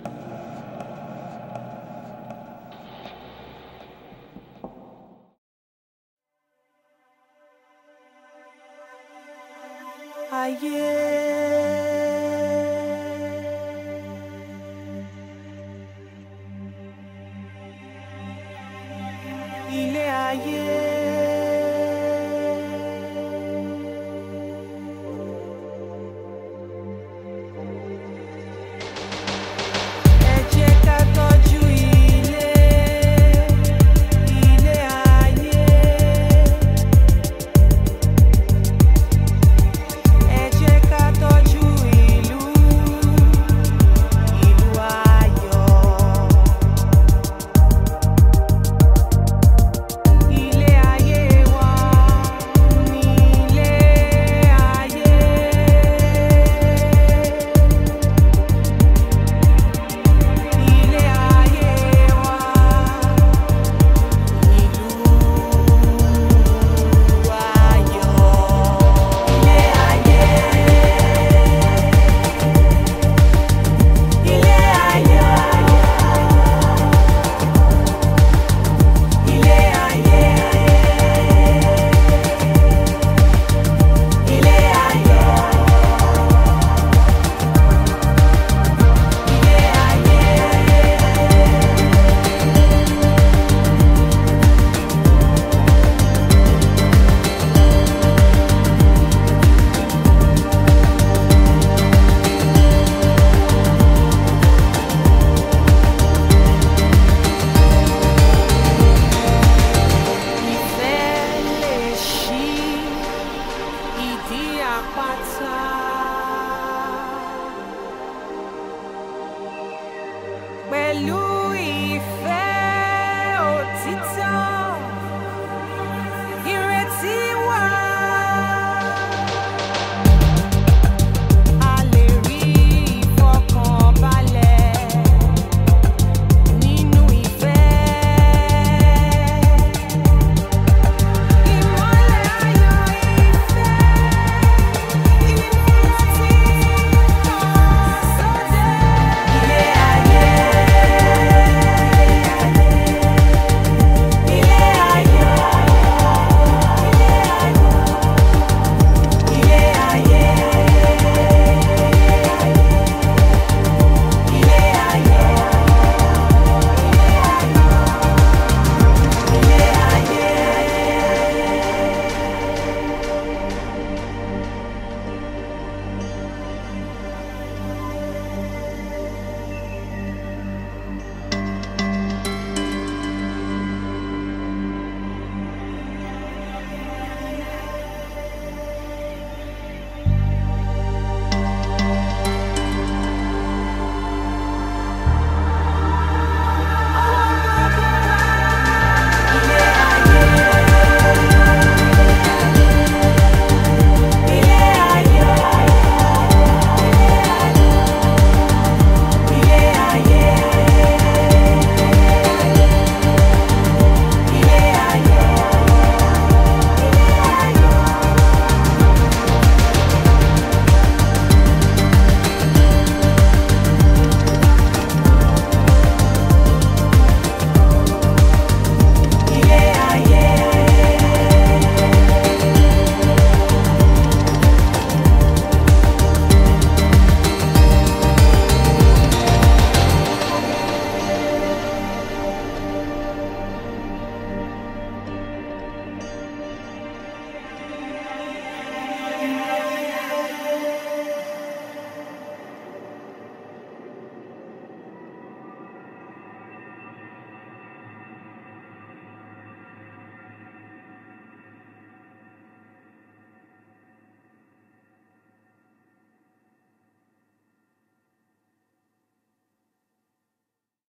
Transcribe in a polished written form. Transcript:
Ayé, ilé ayé, ẹ jẹ́ ká tọ́jú ilé, ilé ayé. Ẹ jẹ́ ká tọ́jú ìlú, ìlú ayọ̀. Ilé ayé wa ni ilé ayé. Ilé ayé wa, ìlú ayọ̀. Ilé ayé, ilé ayọ̀. Ilé ayé, ilé ayọ̀. Ilé ayé. Ìfẹ́ lè ṣí ìdí àpáta. Pẹ̀lú ìfẹ́ òtítọ́.